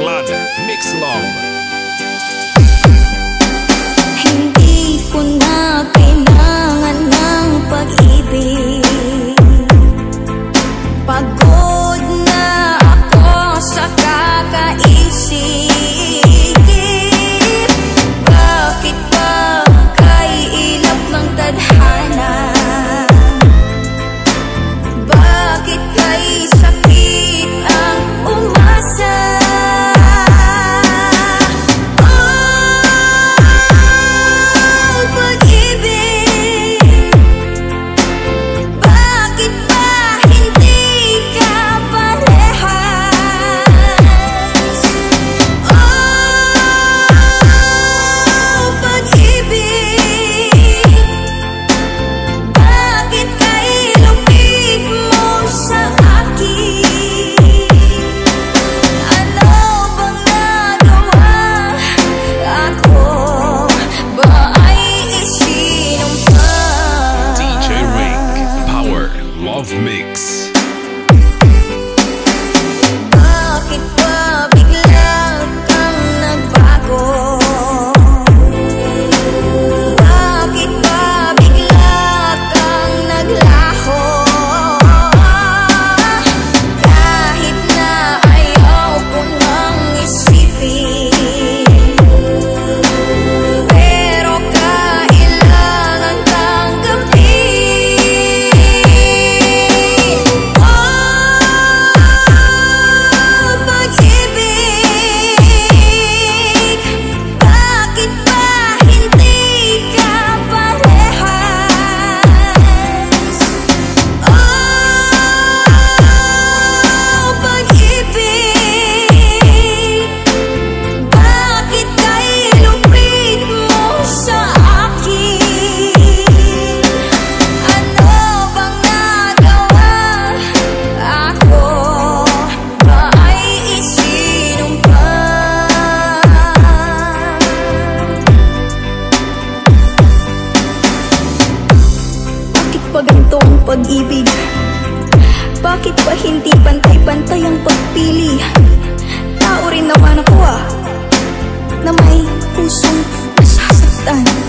Clan Mix Love. Hindi ko na kailangan ng pag-ibig. Pagod na ako sa kakaisip. Bakit ba kay ilap ng tadhana? Bakit kay sakit ang umasa? Mix. Bakit ba bigla kang nagbago? Bakit ba bigla kang naglaho? Kahit na ayaw ko nang isipin, pero kailangan tanggapin. Pagantong pag-ibig, bakit ba hindi pantay-pantay ang pagpili? Tao rin naman ako na may pusong nasasaktan.